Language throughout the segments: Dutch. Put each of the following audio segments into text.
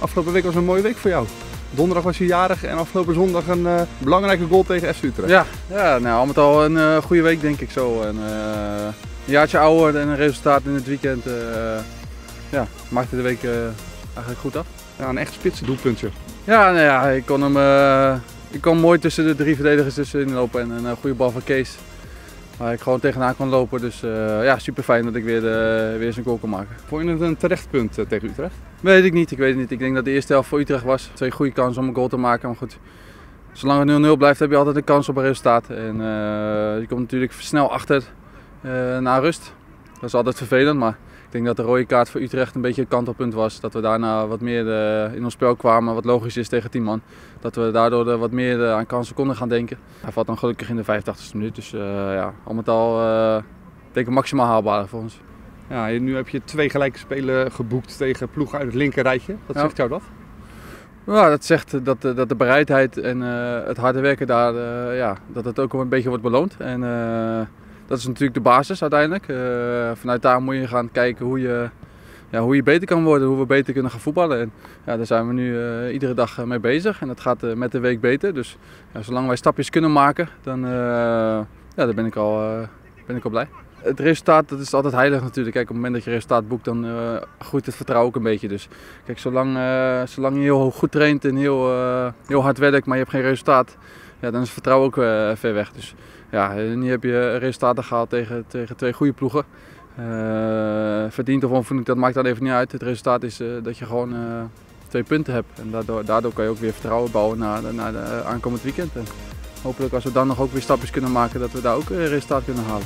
Afgelopen week was een mooie week voor jou. Donderdag was je jarig en afgelopen zondag een belangrijke goal tegen FC Utrecht. Ja, nou, al met al een goede week denk ik zo. En, een jaartje ouder en een resultaat in het weekend maakte de week eigenlijk goed af. Ja, een echt spitse doelpuntje. Ja, nou ja, ik kon mooi tussen de 3 verdedigers tussenin lopen en een goede bal van Kees. Waar ik gewoon tegenaan kon lopen, dus super fijn dat ik weer zijn goal kon maken. Vond je het een terecht punt tegen Utrecht? Weet ik niet. Ik denk dat de eerste helft voor Utrecht was. 2 goede kansen om een goal te maken, maar goed. Zolang het 0-0 blijft heb je altijd een kans op een resultaat. En je komt natuurlijk snel achter na rust. Dat is altijd vervelend, maar ik denk dat de rode kaart voor Utrecht een beetje het kantelpunt was. Dat we daarna wat meer in ons spel kwamen, wat logisch is tegen 10 man. Dat we daardoor wat meer aan kansen konden gaan denken. Hij valt dan gelukkig in de 85e minuut, dus al met al denk ik maximaal haalbaar voor ons. Ja, nu heb je 2 gelijke spelen geboekt tegen ploegen uit het linkerrijtje. Wat zegt jou dat? Ja, dat zegt dat de bereidheid en het harde werken daar, dat het ook een beetje wordt beloond. En dat is natuurlijk de basis uiteindelijk. Vanuit daar moet je gaan kijken hoe je beter kan worden, hoe we beter kunnen gaan voetballen. En daar zijn we nu iedere dag mee bezig en dat gaat met de week beter. Dus zolang wij stapjes kunnen maken, dan ben ik al blij. Het resultaat, dat is altijd heilig natuurlijk. Kijk, op het moment dat je resultaat boekt, dan groeit het vertrouwen ook een beetje. Dus kijk, zolang je heel goed traint en heel hard werkt, maar je hebt geen resultaat, dan is het vertrouwen ook ver weg. Dus nu heb je resultaten gehaald tegen 2 goede ploegen. Verdiend of onverdiend, dat maakt dan even niet uit. Het resultaat is dat je gewoon 2 punten hebt. En daardoor kan je ook weer vertrouwen bouwen naar de aankomend weekend. En hopelijk als we dan nog ook weer stapjes kunnen maken, dat we daar ook resultaat kunnen halen.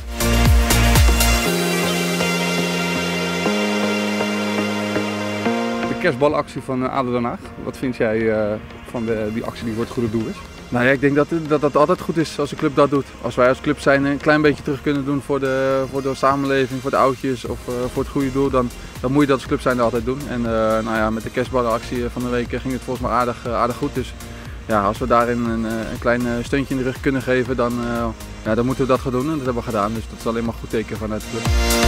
De kerstbalactie van ADO Den Haag. Wat vind jij van die actie die voor het goede doel is? Nou ja, ik denk dat altijd goed is als een club dat doet. Als wij als club zijn een klein beetje terug kunnen doen voor de samenleving, voor de oudjes of voor het goede doel, dan moet je dat als club zijn altijd doen. En met de kerstballenactie van de week ging het volgens mij aardig goed. Dus als we daarin een klein steuntje in de rug kunnen geven, dan moeten we dat gaan doen. En dat hebben we gedaan. Dus dat is alleen maar goed teken vanuit de club.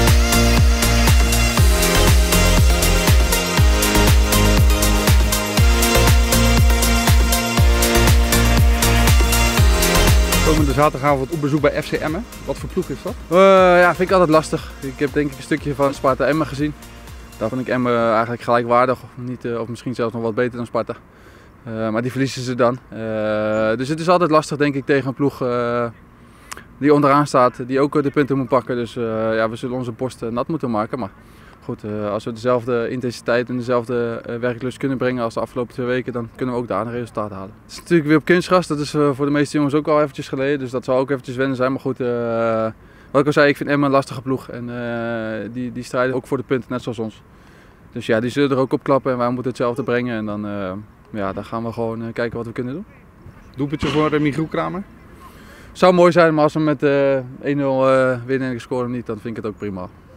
Komende zaterdagavond op bezoek bij FC Emmen. Wat voor ploeg is dat? Vind ik altijd lastig. Ik heb denk ik een stukje van Sparta Emmen gezien. Daar vond ik Emmen eigenlijk gelijkwaardig, of misschien zelfs nog wat beter dan Sparta. Maar die verliezen ze dan. Dus het is altijd lastig denk ik tegen een ploeg die onderaan staat, die ook de punten moet pakken. Dus we zullen onze borst nat moeten maken. Maar goed, als we dezelfde intensiteit en dezelfde werklust kunnen brengen als de afgelopen 2 weken, dan kunnen we ook daar een resultaat halen. Het is natuurlijk weer op kunstgras, dat is voor de meeste jongens ook al eventjes geleden. Dus dat zal ook eventjes wennen zijn. Maar goed, wat ik al zei, ik vind Emmen een lastige ploeg. En die strijden ook voor de punten, net zoals ons. Dus die zullen er ook op klappen en wij moeten hetzelfde brengen. En dan gaan we gewoon kijken wat we kunnen doen. Doelpuntje voor Michiel Kramer? Zou mooi zijn, maar als we met 1-0 winnen en ik score hem niet, dan vind ik het ook prima.